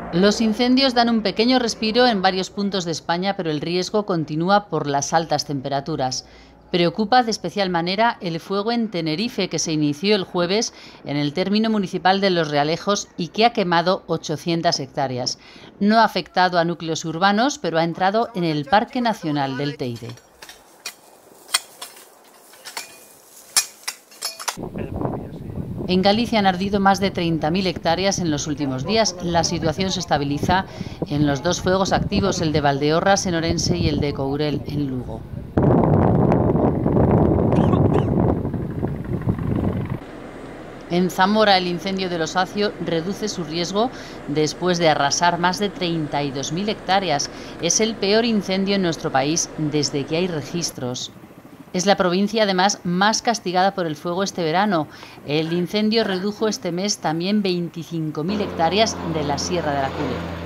Los incendios dan un pequeño respiro en varios puntos de España, pero el riesgo continúa por las altas temperaturas. Preocupa de especial manera el fuego en Tenerife, que se inició el jueves en el término municipal de Los Realejos y que ha quemado 800 hectáreas. No ha afectado a núcleos urbanos, pero ha entrado en el Parque Nacional del Teide. En Galicia han ardido más de 30.000 hectáreas en los últimos días. La situación se estabiliza en los dos fuegos activos, el de Valdeorras en Orense y el de Courel en Lugo. En Zamora, el incendio del Osacio reduce su riesgo después de arrasar más de 32.000 hectáreas. Es el peor incendio en nuestro país desde que hay registros. Es la provincia, además, más castigada por el fuego este verano. El incendio redujo este mes también 25.000 hectáreas de la Sierra de la Culebra.